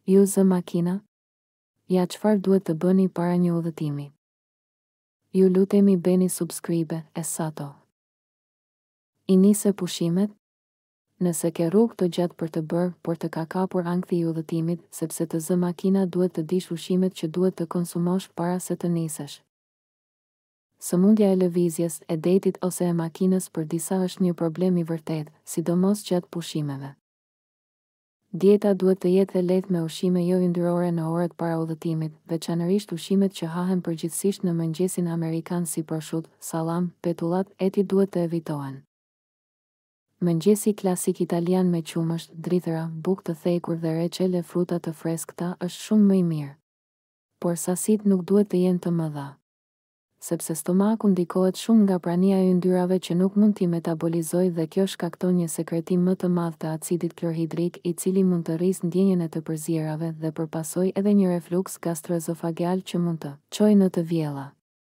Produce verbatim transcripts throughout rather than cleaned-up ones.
Ju zë makina? Ja çfarë duhet të bëni para një udhëtimi? Ju lutemi bëni subscribe, Essato. I nise pushimet? Nëse ke rrugë të gjatë për të bërë, por të ka kapur ankthi i udhëtimit, sepse të zë makina duhet të dish ushqimet që duhet të konsumosh para se të nisesh. Sëmundja e lëvizjes, e detit ose e makinës për disa është një problem i vërtet, sidomos gjatë pushimeve. Dieta duhet të jetë e lehtë me ushqime jo yndyrore në orët para udhëtimit, veçanërisht ushqimet që hahen përgjithsisht në mëngjesin amerikan si prosciutto, sallam, petullat, eti duhet të evitohen. Mëngjesi klasik italian me qumësht, drithëra, bukë të thekur dhe reçele fruta të freskëta është shumë më i mirë. Por sasitë nuk duhet të jenë të mëdha, sepse stomaku ndikohet shumë nga prania e yndyrave që nuk mund t'i metabolizojë dhe kjo shkakton një sekretim më të madh të acidit klorhidrik i cili mund të rrisë ndjenjen e të përzierave dhe përpasoj edhe një refluks gastroezofageal që mund të çojë në të vjella.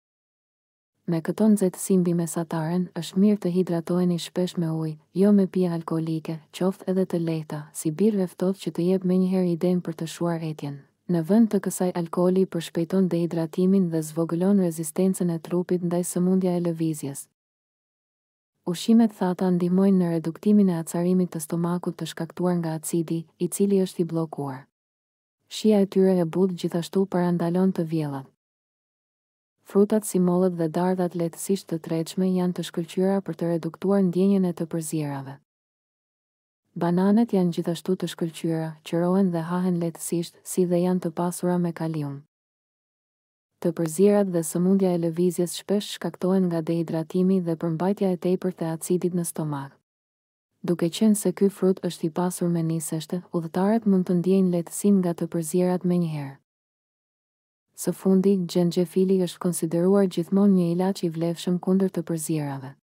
Me këto nxehtësi mbimesataren, është mirë të hidratoheni shpesh me ujë, jo me pije alkoolike, qoftë edhe të lehta, si birë ftohtë që të jep menjëherë idenë për të shuar etjen. Në vend të kësaj alkooli përshpejton dehidratimin dhe zvogëlon rezistencën e trupit ndaj sëmundja e lëvizjes. Ushqimet thata ndihmojnë në reduktimin e acarimit të stomakut të shkaktuar nga acidi, i cili është i bllokuar. Shija e tyre e butë gjithashtu parandalon të vjellat. Frutat si mollët dhe dardhat lehtësisht të tretshme janë të shkëlqyera për të reduktuar ndjenjen e të përzierave. Bananet janë gjithashtu të shkëlqyera, qërohen dhe hahen lehtësisht, si dhe janë të pasura me kalium. Të përzierat dhe sëmundja e lëvizjes shpesh shkaktohen nga dehidratimi dhe përmbajtja e tepërt e acidit në stomak. Duke qenë se ky frut është i pasur me niseshte, udhëtarët mund të ndjejnë lehtësim nga të përzierat menjëherë. Së fundi, xhenxhefili është konsideruar gjithmonë një ilaç i vlefshëm kundër të përzierave.